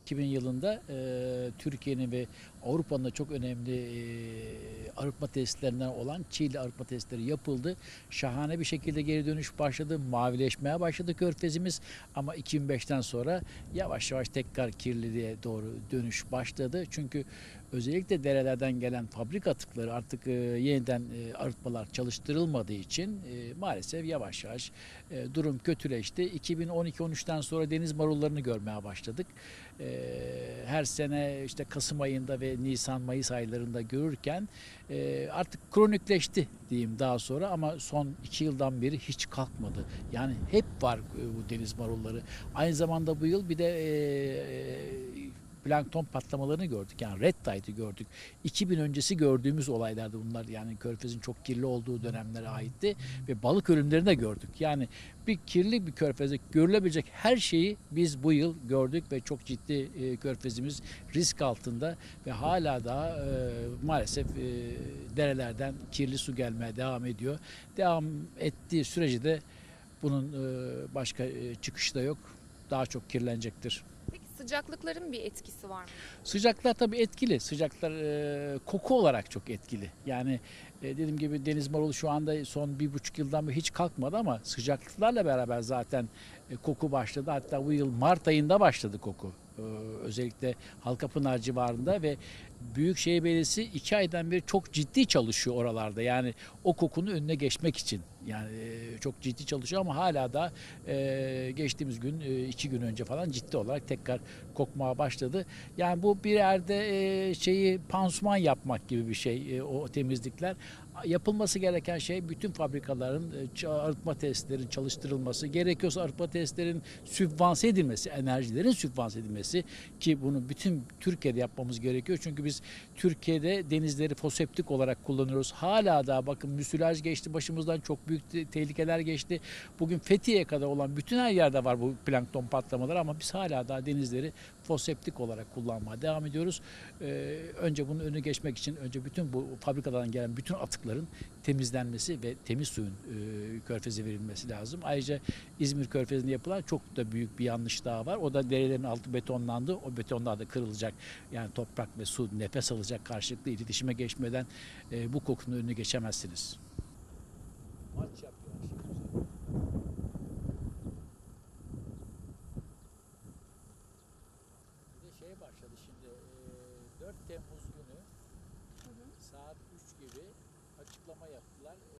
2000 yılında Türkiye'nin ve Avrupa'nın da çok önemli arıtma tesislerinden olan Çiğli arıtma tesisleri yapıldı. Şahane bir şekilde geri dönüş başladı. Mavileşmeye başladı Körfezimiz. Ama 2005'ten sonra yavaş yavaş tekrar kirliliğe doğru dönüş başladı. Çünkü özellikle derelerden gelen fabrika atıkları artık yeniden arıtmalar çalıştırılmadığı için maalesef yavaş yavaş durum kötüleşti. 2012-13'ten sonra deniz marullarını görmeye başladık. Her sene işte Kasım ayında ve Nisan-Mayıs aylarında görürken artık kronikleşti diyeyim daha sonra, ama son 2 yıldan beri hiç kalkmadı. Yani hep var bu deniz marulları. Aynı zamanda bu yıl bir de plankton patlamalarını gördük. Yani red tide'ı gördük. 2000 öncesi gördüğümüz olaylardı bunlar. Yani Körfez'in çok kirli olduğu dönemlere aitti ve balık ölümlerini de gördük. Yani bir kirli bir Körfez'de görülebilecek her şeyi biz bu yıl gördük ve çok ciddi Körfez'imiz risk altında ve hala daha maalesef derelerden kirli su gelmeye devam ediyor. Devam ettiği sürece de bunun başka çıkışı da yok. Daha çok kirlenecektir. Peki sıcaklıkların bir etkisi var mı? Sıcaklar tabii etkili. Sıcaklar koku olarak çok etkili. Yani dediğim gibi deniz marulu şu anda son 1,5 yıldan beri hiç kalkmadı, ama sıcaklıklarla beraber zaten koku başladı. Hatta bu yıl Mart ayında başladı koku. Özellikle Halkapınar civarında ve Büyükşehir Belediyesi 2 aydan beri çok ciddi çalışıyor oralarda. Yani o kokunun önüne geçmek için. Yani çok ciddi çalışıyor, ama hala da geçtiğimiz gün 2 gün önce falan ciddi olarak tekrar kokmaya başladı. Yani bu bir yerde şeyi pansuman yapmak gibi bir şey, o temizlikler. Yapılması gereken şey bütün fabrikaların arıtma tesislerin çalıştırılması, gerekiyorsa arıtma tesislerin sübvanse edilmesi, enerjilerin sübvanse edilmesi, ki bunu bütün Türkiye'de yapmamız gerekiyor. Çünkü biz Türkiye'de denizleri foseptik olarak kullanıyoruz. Hala da bakın müsilaj geçti başımızdan, çok büyük tehlikeler geçti. Bugün Fethiye'ye kadar olan bütün her yerde var bu plankton patlamaları, ama biz hala daha denizleri foseptik olarak kullanmaya devam ediyoruz. Önce bunun önüne geçmek için önce bütün bu fabrikadan gelen bütün atıkların temizlenmesi ve temiz suyun Körfez'e verilmesi lazım. Ayrıca İzmir Körfezi'nde yapılan çok da büyük bir yanlış daha var. O da derelerin altı betonlandı. O betonlar da kırılacak. Yani toprak ve su nefes alacak, karşılıklı iletişime geçmeden bu kokunun önüne geçemezsiniz. Maç yapıyor. Bir de şey başladı şimdi, 4 Temmuz günü saat 3 gibi açıklama yaptılar.